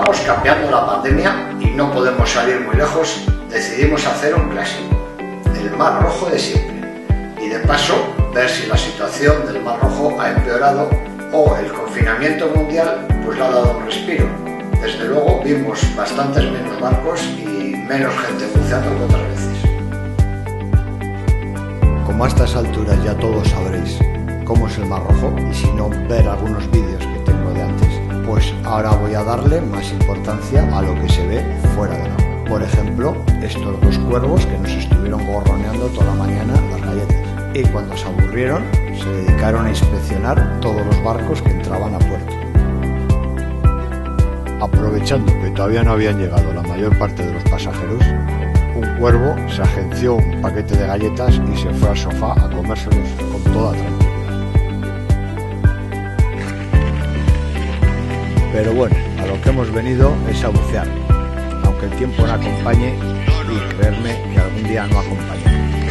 estamos cambiando la pandemia y no podemos salir muy lejos, decidimos hacer un clásico, el Mar Rojo de siempre, y de paso ver si la situación del Mar Rojo ha empeorado o el confinamiento mundial pues le ha dado un respiro. Desde luego vimos bastantes menos barcos y menos gente buceando que otras veces. Como a estas alturas ya todos sabréis cómo es el Mar Rojo, y si no, ver algunos vídeos que tengo de antes, pues ahora voy a darle más importancia a lo que se ve fuera del agua. Por ejemplo, estos dos cuervos que nos estuvieron gorroneando toda la mañana las galletas, y cuando se aburrieron se dedicaron a inspeccionar todos los barcos que entraban a puerto. Aprovechando que todavía no habían llegado la mayor parte de los pasajeros, un cuervo se agenció un paquete de galletas y se fue al sofá a comérselos con toda tranquilidad. Pero bueno, a lo que hemos venido es a bucear, aunque el tiempo no acompañe, y creerme que algún día no acompañará.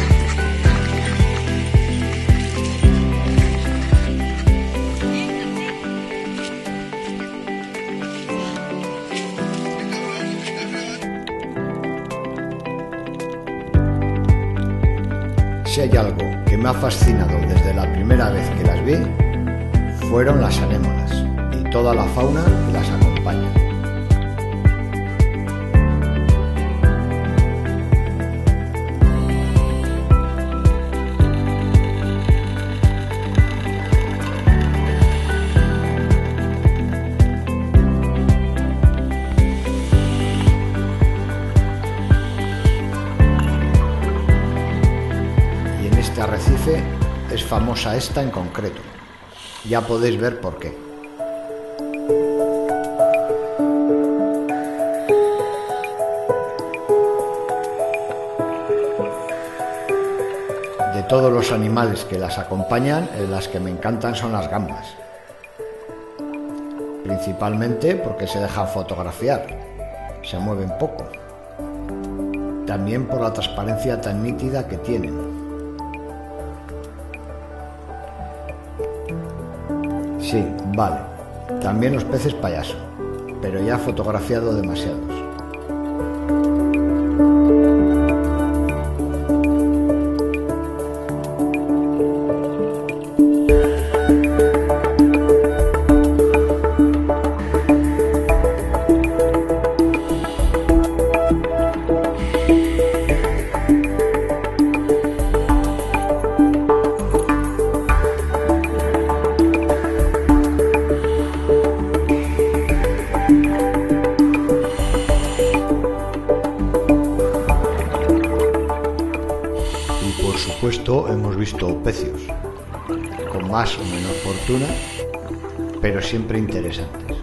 Si hay algo que me ha fascinado desde la primera vez que las vi, fueron las anémonas y toda la fauna que las acompaña. Este arrecife es famosa esta en concreto. Ya podéis ver por qué. De todos los animales que las acompañan, las que me encantan son las gambas. Principalmente porque se dejan fotografiar, se mueven poco. También por la transparencia tan nítida que tienen. Sí, vale, también los peces payaso, pero ya he fotografiado demasiados. Por supuesto, hemos visto pecios, con más o menor fortuna, pero siempre interesantes.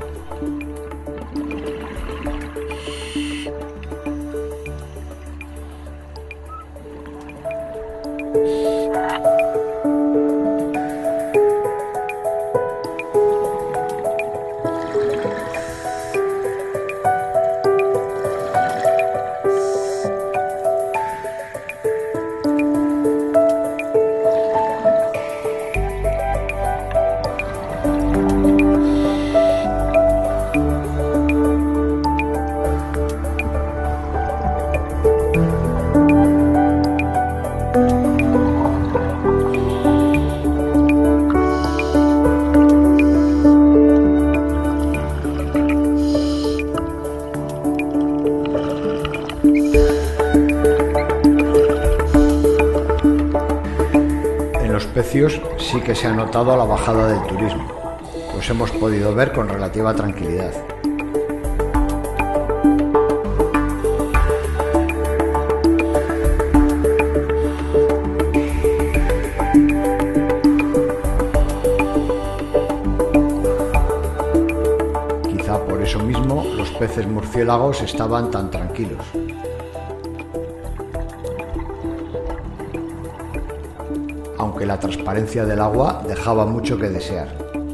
Pecios sí que se ha notado la bajada del turismo, pues hemos podido ver con relativa tranquilidad. Quizá por eso mismo los peces murciélagos estaban tan tranquilos. Aunque la transparencia del agua dejaba mucho que desear.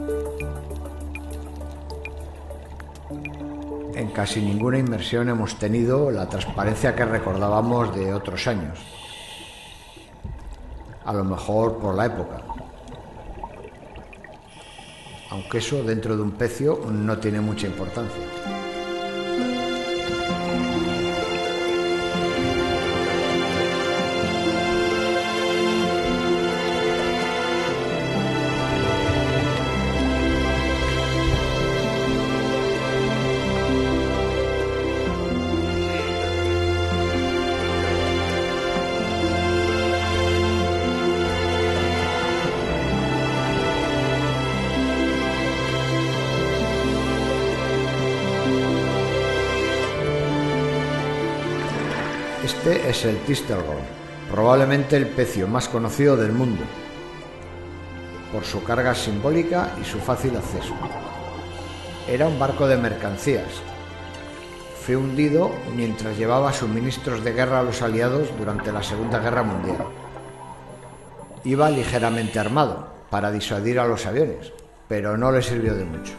En casi ninguna inmersión hemos tenido la transparencia que recordábamos de otros años. A lo mejor por la época. Aunque eso dentro de un pecio no tiene mucha importancia. Este es el Thistlebone, probablemente el pecio más conocido del mundo, por su carga simbólica y su fácil acceso. Era un barco de mercancías. Fue hundido mientras llevaba suministros de guerra a los aliados durante la Segunda Guerra Mundial. Iba ligeramente armado para disuadir a los aviones, pero no le sirvió de mucho.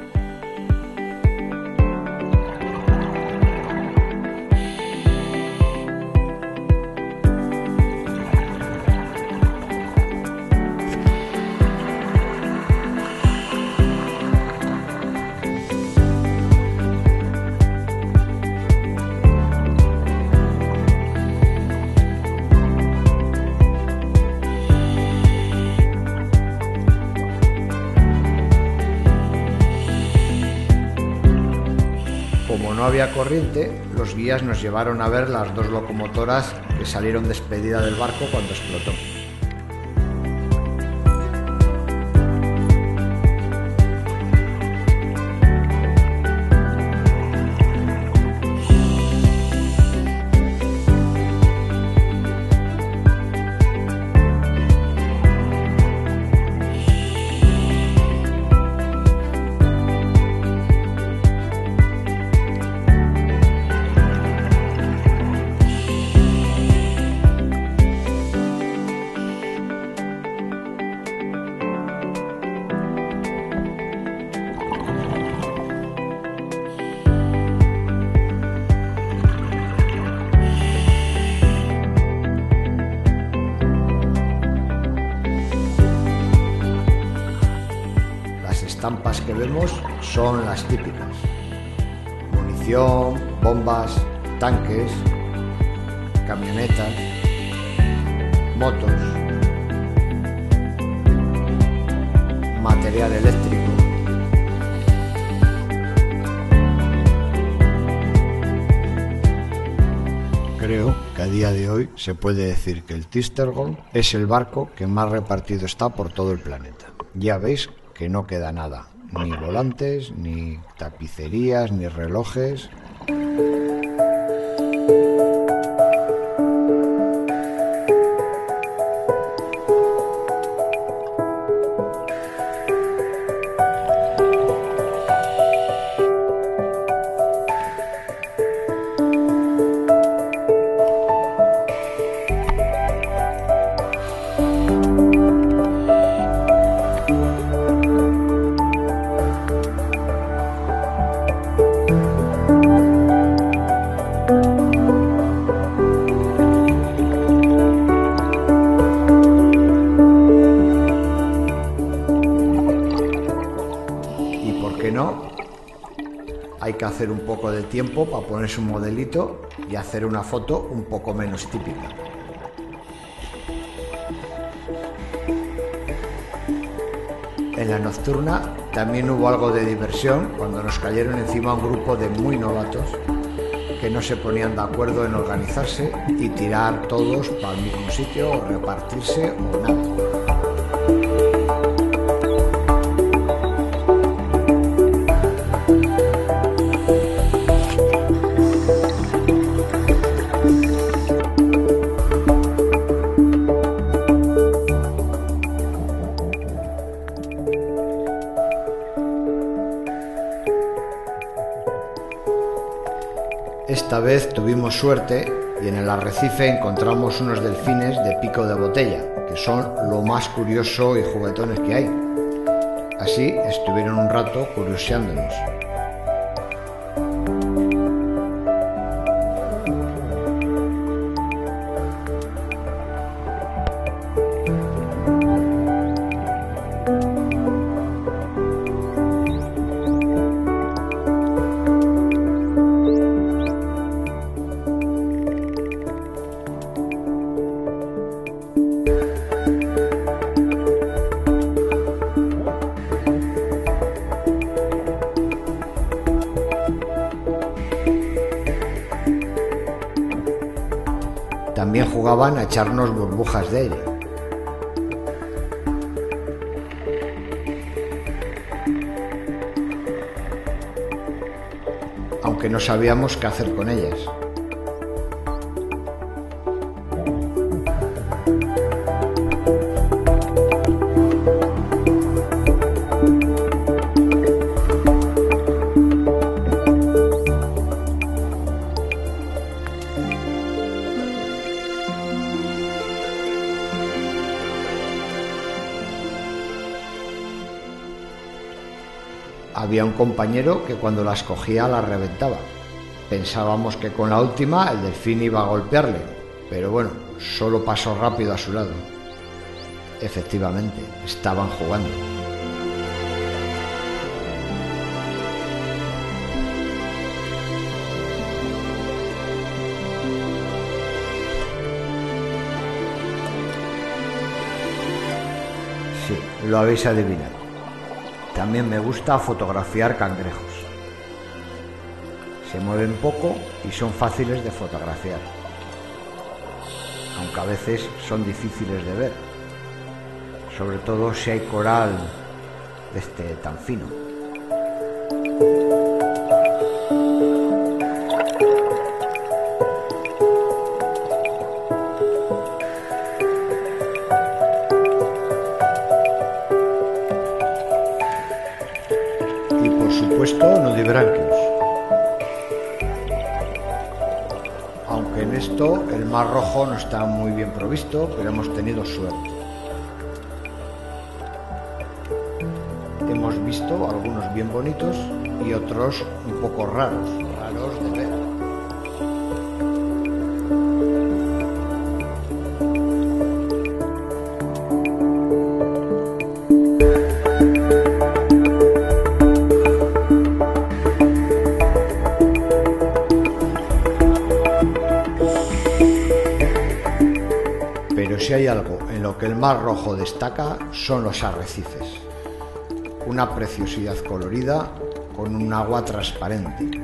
Como no había corriente, los guías nos llevaron a ver las dos locomotoras que salieron despedidas del barco cuando explotó. Las estampas que vemos son las típicas: munición, bombas, tanques, camionetas, motos, material eléctrico. Creo que a día de hoy se puede decir que el Thistlebone es el barco que más repartido está por todo el planeta. Ya veis que no queda nada, ni volantes, ni tapicerías, ni relojes. No, hay que hacer un poco de tiempo para ponerse un modelito y hacer una foto un poco menos típica. En la nocturna también hubo algo de diversión cuando nos cayeron encima un grupo de muy novatos que no se ponían de acuerdo en organizarse y tirar todos para el mismo sitio o repartirse o nada. Esta vez tuvimos suerte y en el arrecife encontramos unos delfines de pico de botella, que son lo más curioso y juguetones que hay. Así estuvieron un rato curioseándonos. También jugaban a echarnos burbujas de aire. Aunque no sabíamos qué hacer con ellas. había un compañero que cuando las cogía las reventaba. Pensábamos que con la última el delfín iba a golpearle, pero bueno, solo pasó rápido a su lado. Efectivamente, estaban jugando. Sí, lo habéis adivinado. También me gusta fotografiar cangrejos. Se mueven poco y son fáciles de fotografiar, aunque a veces son difíciles de ver, sobre todo si hay coral de este tan fino. Y por supuesto nudibranquios. Aunque en esto el mar rojo no está muy bien provisto, pero hemos tenido suerte. Hemos visto algunos bien bonitos y otros un poco raros de ver. Pero si hay algo en lo que el mar rojo destaca son los arrecifes. Una preciosidad colorida con un agua transparente.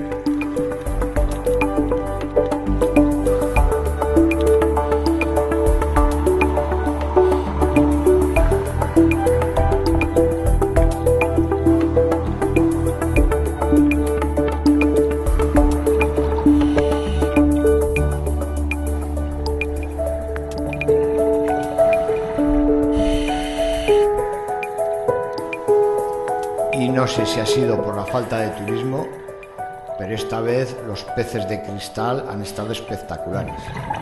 Y no sé si ha sido por la falta de turismo, pero esta vez los peces de cristal han estado espectaculares.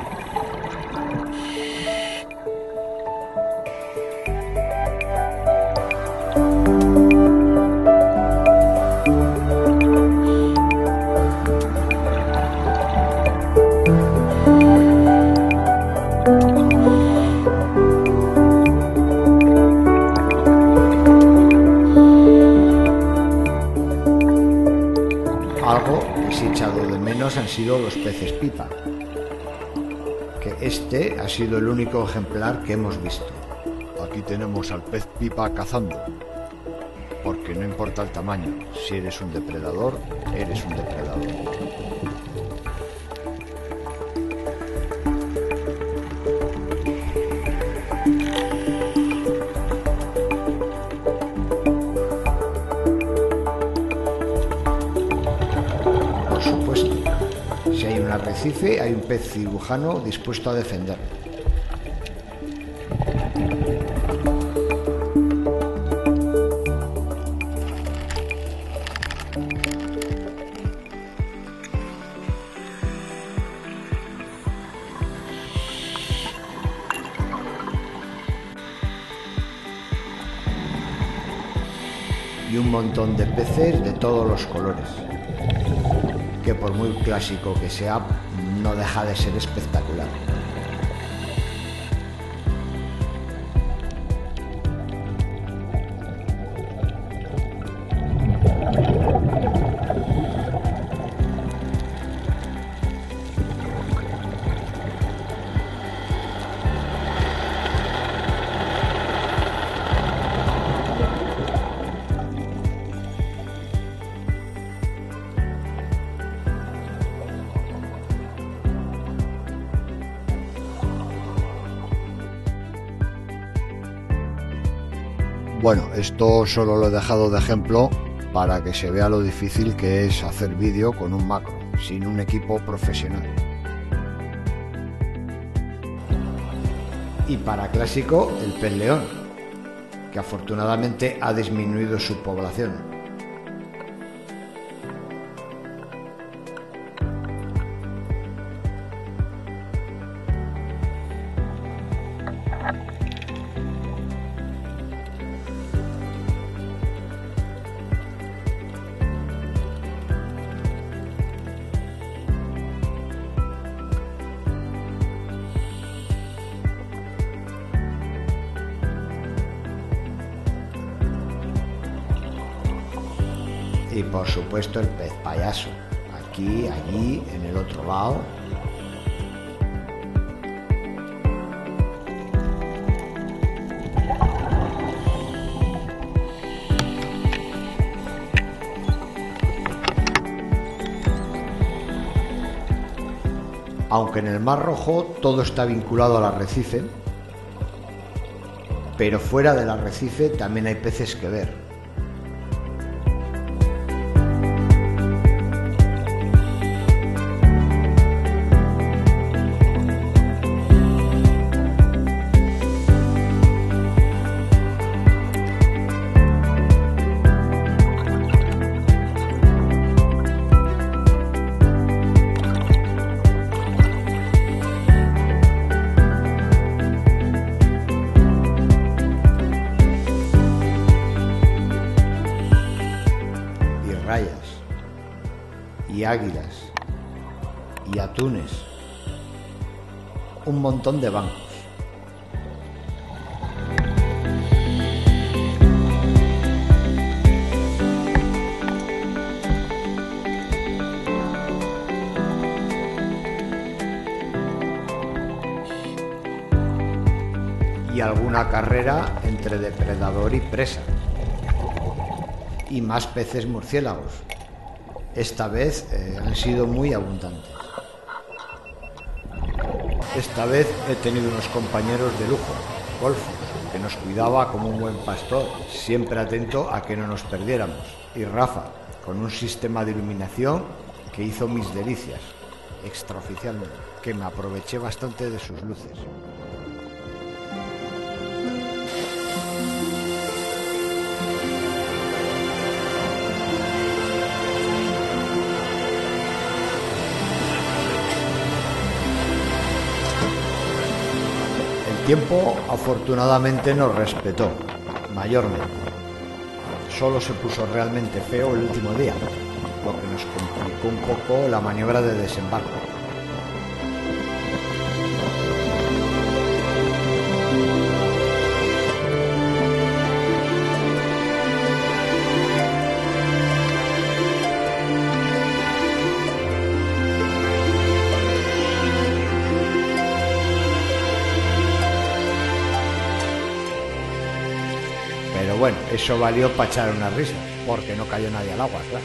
Algo que sí he echado de menos han sido los peces pipa, que este ha sido el único ejemplar que hemos visto. Aquí tenemos al pez pipa cazando, porque no importa el tamaño, si eres un depredador, eres un depredador. Por supuesto, si hay un arrecife, hay un pez cirujano dispuesto a defenderlo. Y un montón de peces de todos los colores, que por muy clásico que sea, no deja de ser espectacular. Bueno, esto solo lo he dejado de ejemplo para que se vea lo difícil que es hacer vídeo con un macro, sin un equipo profesional. Y para clásico, el pez león, que afortunadamente ha disminuido su población. Y por supuesto el pez payaso, aquí, allí, en el otro lado. Aunque en el Mar Rojo todo está vinculado al arrecife, pero fuera del arrecife también hay peces que ver. Y águilas y atunes, un montón de bancos. Y alguna carrera entre depredador y presa. Y más peces murciélagos. Esta vez han sido muy abundantes. Esta vez he tenido unos compañeros de lujo, Golfos, que nos cuidaba como un buen pastor, siempre atento a que no nos perdiéramos. Y Rafa, con un sistema de iluminación que hizo mis delicias, extraoficialmente, que me aproveché bastante de sus luces. El tiempo afortunadamente nos respetó, mayormente. Solo se puso realmente feo el último día, lo que nos complicó un poco la maniobra de desembarco. Pero bueno, eso valió para echar unas risas, porque no cayó nadie al agua, claro.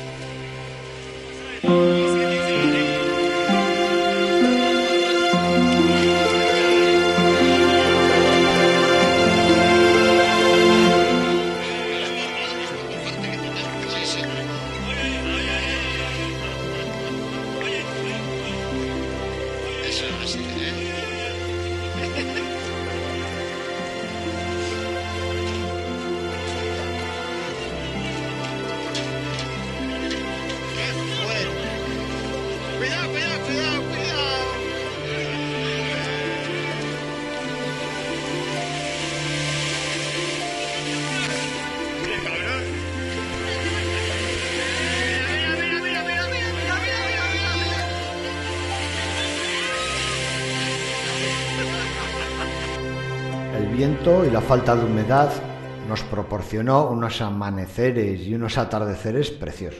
El viento y la falta de humedad nos proporcionó unos amaneceres y unos atardeceres preciosos.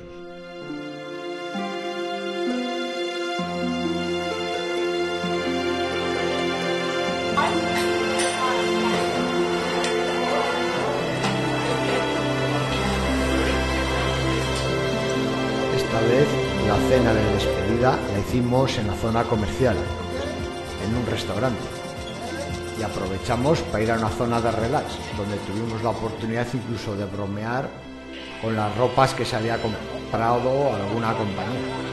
Esta vez la cena de despedida la hicimos en la zona comercial, en un restaurante. Y aprovechamos para ir a una zona de relax, donde tuvimos la oportunidad incluso de bromear con las ropas que se había comprado alguna compañía.